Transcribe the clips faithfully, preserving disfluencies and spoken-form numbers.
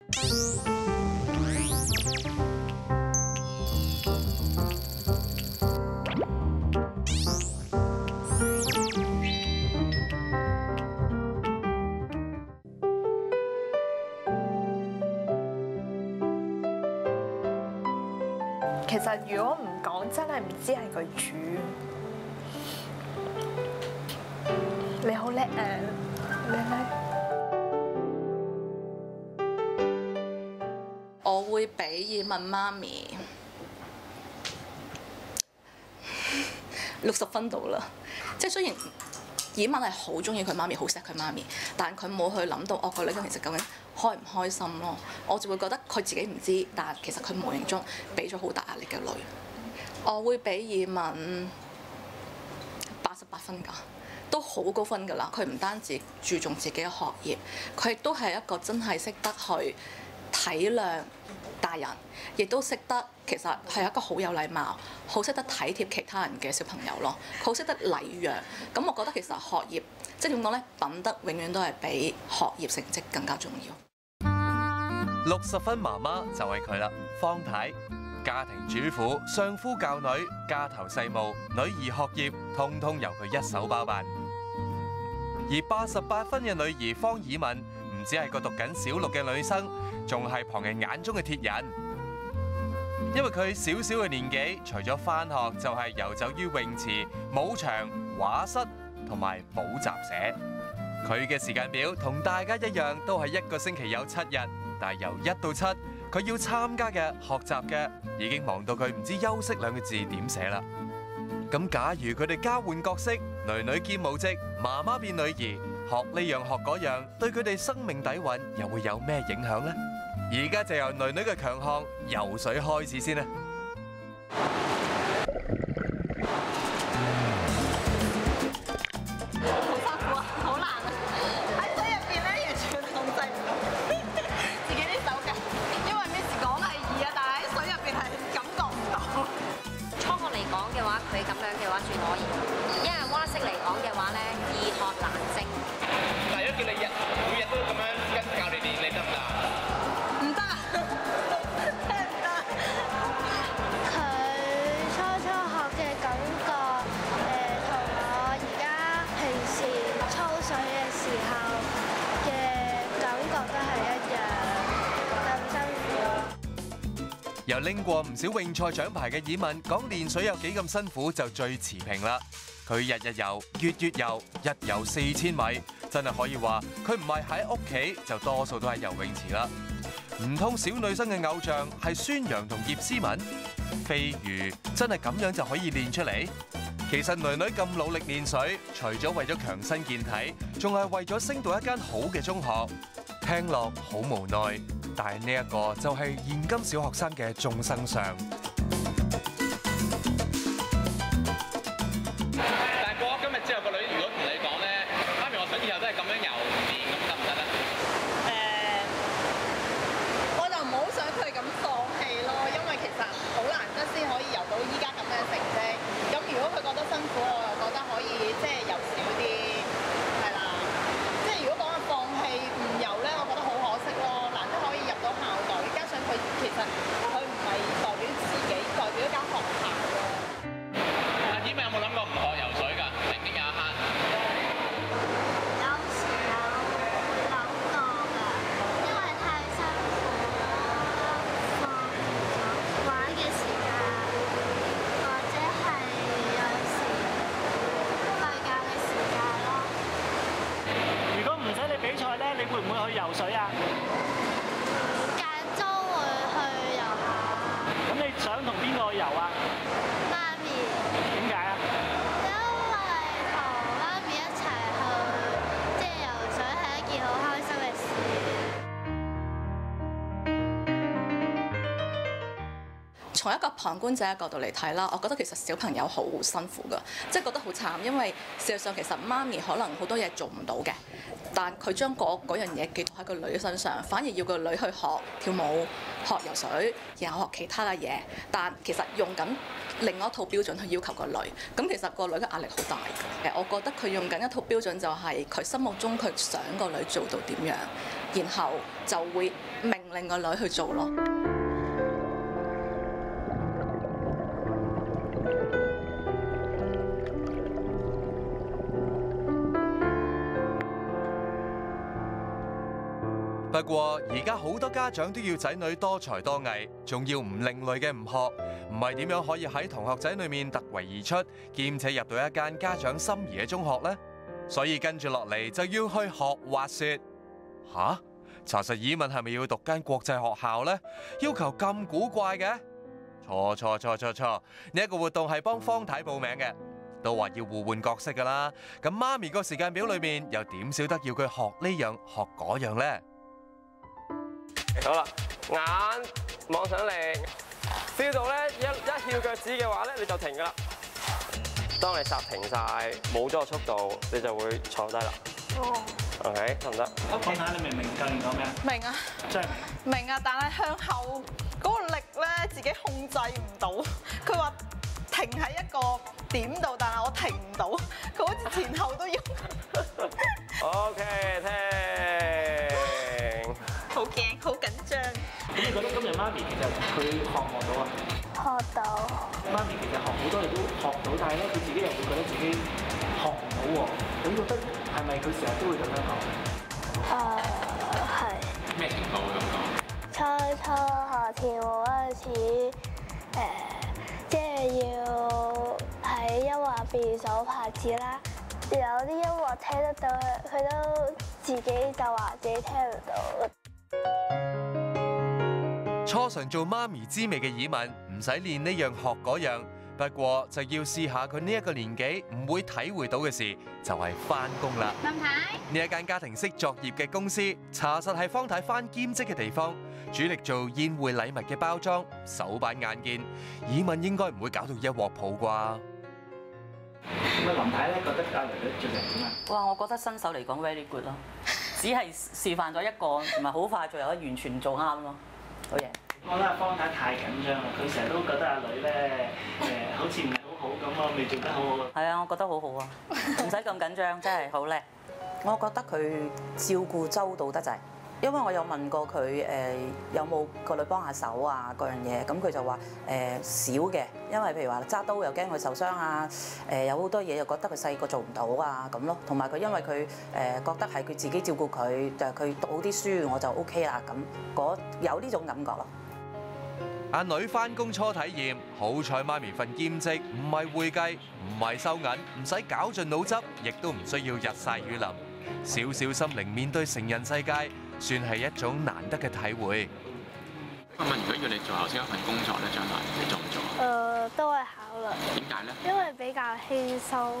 其實如果唔講，真係唔知係佢煮。你好叻啊！叻叻。 我會俾以問媽咪六十分到啦。即係雖然以問係好中意佢媽咪，好錫佢媽咪，但佢冇去諗到我個女其實究竟開唔開心咯。我就會覺得佢自己唔知，但其實佢無形中俾咗好大壓力嘅女。我會俾以問八十八分㗎，都好高分㗎啦。佢唔單止注重自己嘅學業，佢亦都係一個真係識得去體諒大人，亦都識得其實係一個好有禮貌、好識得體貼其他人嘅小朋友咯。佢好識得禮讓。咁我覺得其實學業即係點講呢？品德永遠都係比學業成績更加重要。 六十分媽媽就係佢啦，方太。家庭主婦、相夫教女、家頭細務、女兒學業，通通由佢一手包辦。而八十八分嘅女兒方以敏，唔止係個讀緊小六嘅女生，仲係旁人眼中嘅鐵人。因為佢小小嘅年紀，除咗返學就係遊走於泳池、舞場、畫室同埋補習社。佢嘅時間表同大家一樣，都係一個星期有七日，但係由一到七，佢要參加嘅、學習嘅，已經忙到佢唔知休息兩個字點寫啦。咁假如佢哋交換角色，女女兼母職，媽媽變女兒，學呢樣學嗰樣，對佢哋生命底蘊又會有咩影響呢？而家就由女女嘅強項游水開始先啦。 佢咁樣嘅話算可以，因為蛙式嚟講嘅話咧，易學難精。 但係如果叫你日每日都咁樣跟教練練，你得唔得？ 唔得啊！真係唔得。 佢初初學嘅感覺，誒同我而家平時抽水嘅時候嘅感覺都係一樣，咁辛苦。 由拎過唔少泳賽獎牌嘅以敏講練水有幾咁辛苦就最持平啦。佢日日游，月月游，一游四千米，真係可以話佢唔係喺屋企就多數都喺游泳池啦。唔通小女生嘅偶像係孫楊同葉詩文？飛魚真係咁樣就可以練出嚟？其實女女咁努力練水，除咗為咗強身健體，仲係為咗升到一間好嘅中學。聽落好無奈。但係呢一個就係現今小學生嘅眾生相。 但係過咗今日之後，個女如果同你講咧，媽咪我想以後都係咁樣游練，咁得唔得咧？ 誒，我就唔好想佢咁放棄咯，因為其實好難得先可以游到依家咁嘅成績。咁如果佢覺得辛苦，我又覺得可以即係游少啲，係啦。即係如果講話放棄唔游咧，我覺得好可惜咯。入到校隊，加上佢其實佢唔係代表自己，代表一間學校咯。 阿以敏有冇諗過唔學游水㗎？曾經有一刻。 有時有諗過㗎，因為太辛苦啦，放咗玩嘅時間，或者係有時瞓覺嘅時間咯。 如果唔使你比賽咧，你會唔會去游水啊？想同邊個游啊？ 媽咪。 點解啊？ 因為同媽咪一齊去，即係游水係一件好開心嘅事。 從一個旁觀者嘅角度嚟睇啦，我覺得其實小朋友好辛苦㗎，即係覺得好慘，因為事實上其實媽咪可能好多嘢做唔到嘅。但佢將嗰嗰樣嘢寄託喺個女嘅身上，反而要個女去學跳舞、學游水，然後學其他嘅嘢。但其實用緊另外一套標準去要求個女，咁其實個女嘅壓力好大嘅。我覺得佢用緊一套標準就係佢心目中佢想個女做到點樣，然後就會命令個女去做咯。 不過而家好多家長都要仔女多才多藝，仲要唔另類嘅唔學，唔係點樣可以喺同學仔裏面突圍而出，兼且入到一間家長心儀嘅中學呢？所以跟住落嚟就要去學滑雪。吓？查實以文係咪要讀間國際學校呢？要求咁古怪嘅？錯錯錯錯錯！呢一個活動係幫方太報名嘅，都話要互換角色㗎啦。咁媽咪個時間表裏面又點少得要佢學呢樣學嗰樣呢？ 好啦，眼望上嚟 ，feel 到咧一一翹腳趾嘅話咧，你就停噶啦。當你剎停晒，冇咗個速度，你就會坐低啦。哦。OK， 得唔得？ 方太，你明唔明教練講咩啊？ 明啊， 真係明。明啊，但係向後嗰個力咧，自己控制唔到。佢話停喺一個點度，但係我停唔到。佢好似前後都要。 OK， 聽。 好驚，好緊張。 咁你覺得今日媽咪其實佢學唔學到啊？ 學到。 媽咪其實學好多嘢都學到，但係咧佢自己又會覺得自己學唔到喎。你覺得係咪佢成日都會咁樣講？ 誒係。 咩情況會咁講？ 初初學跳舞嗰陣時，誒即係要喺音樂邊數拍子啦。有啲音樂聽得到，佢都自己就話自己聽唔到。 初嘗做媽咪滋味嘅以文，唔使練呢樣學嗰樣，不過就要試下佢呢一個年紀唔會體會到嘅事，就係返工啦。 林太， 呢一間家庭式作業嘅公司，查實係方太返兼職嘅地方，主力做宴會禮物嘅包裝，手板眼見，以文應該唔會搞到一鑊泡啩。 咁啊，林太咧覺得阿女女做成點啊？ 哇！我覺得新手嚟講 very good 咯，只係示範咗一個，唔係好快就有得完全做啱咯。好嘢！ 我覺得阿方太太緊張啦，佢成日都覺得阿女咧誒好似唔係好好咁啊，未做得好好啊。 係啊，我覺得好好啊，唔使咁緊張，真係好叻。我覺得佢照顧周到得滯。因為我有問過佢誒有冇個女幫下手啊嗰樣嘢，咁佢就話誒少嘅，因為譬如話揸刀又驚佢受傷啊，誒有好多嘢又覺得佢細個做唔到啊咁咯，同埋佢因為佢誒覺得係佢自己照顧佢，就係佢讀好啲書我就 O K 啦咁，嗰有呢種感覺咯。 阿女返工初體驗，好彩媽咪份兼職唔係會計，唔係收銀，唔使搞盡腦汁，亦都唔需要日曬雨淋，少少心靈面對成人世界。算係一種難得嘅體會。 我問：如果要你做頭先一份工作咧，將來你做唔做啊？ 誒、呃，都會考慮。 點解咧？ 因為比較輕鬆。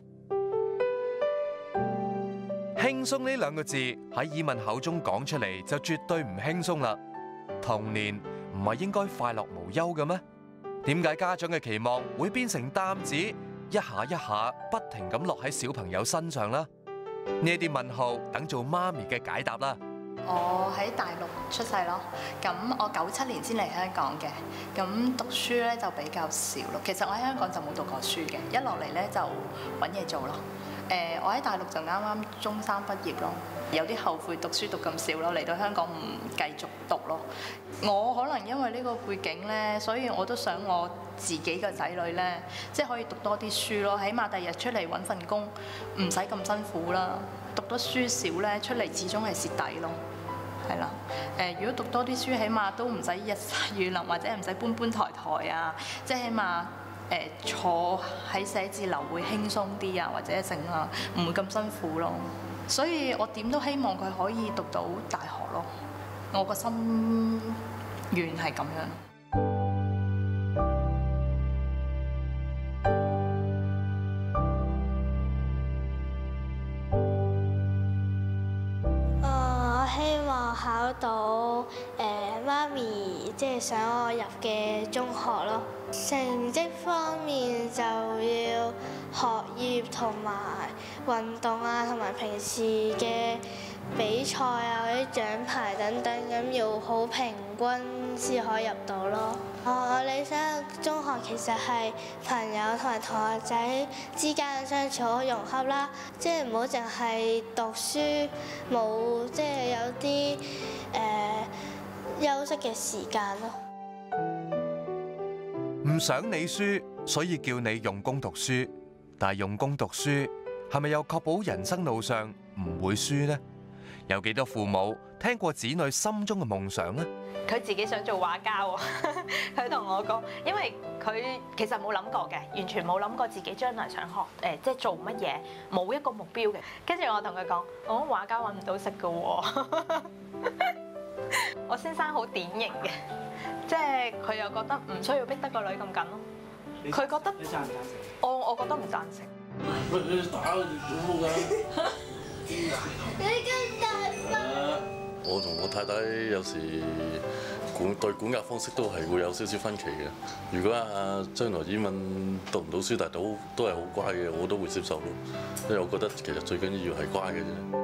輕鬆呢兩個字喺以文口中講出嚟就絕對唔輕鬆啦。童年唔係應該快樂無憂嘅咩？點解家長嘅期望會變成擔子，一下一下不停咁落喺小朋友身上啦？呢啲問號等做媽咪嘅解答啦。 我喺大陸出世咯，咁我九七年先嚟香港嘅，咁讀書咧就比較少咯。其實我喺香港就冇讀過書嘅，一落嚟咧就揾嘢做咯。誒，我喺大陸就啱啱中三畢業咯，有啲後悔讀書讀咁少咯，嚟到香港唔繼續讀咯。我可能因為呢個背景咧，所以我都想我自己嘅仔女咧，即係可以讀多啲書咯，起碼第日出嚟揾份工唔使咁辛苦啦。讀得書少咧，出嚟始終係蝕底咯，係啦。誒，如果讀多啲書，起碼都唔使日曬雨淋，或者唔使搬搬抬抬啊，即係起碼。誒坐喺寫字樓會輕鬆啲啊，或者剩啊，唔會咁辛苦咯。所以我點都希望佢可以讀到大學咯。我個心願係咁樣。 我希望考到誒媽咪即係想我入嘅中學咯。成績方面就要學業同埋運動啊，同埋平時嘅比賽啊或者獎牌等等，咁要好平均先可以入到咯。我理想嘅中學其實係朋友同埋同學仔之間嘅相處好融洽啦，即係唔好淨係讀書，冇即係有啲誒休息嘅時間咯。 唔想你輸，所以叫你用功讀書。但係用功讀書係咪又確保人生路上唔會輸呢？有幾多父母聽過子女心中嘅夢想呢？ 佢自己想做畫家喎，佢同我講，因為佢其實冇諗過嘅，完全冇諗過自己將來想學誒，即係做乜嘢，冇一個目標嘅。跟住我同佢講，我畫家揾唔到食㗎喎。我先生好典型嘅，即係佢又覺得唔需要逼得個女咁緊咯。佢覺得你贊唔贊成？ 我我覺得唔贊成。 喂，你打佢做乜㗎？ 你咁大份。 我同我太太有時管對管教方式都係會有少少分歧嘅。如果啊將來英文讀唔到書，但係都都係好乖嘅，我都會接受咯。因為我覺得其實最緊要係乖嘅啫。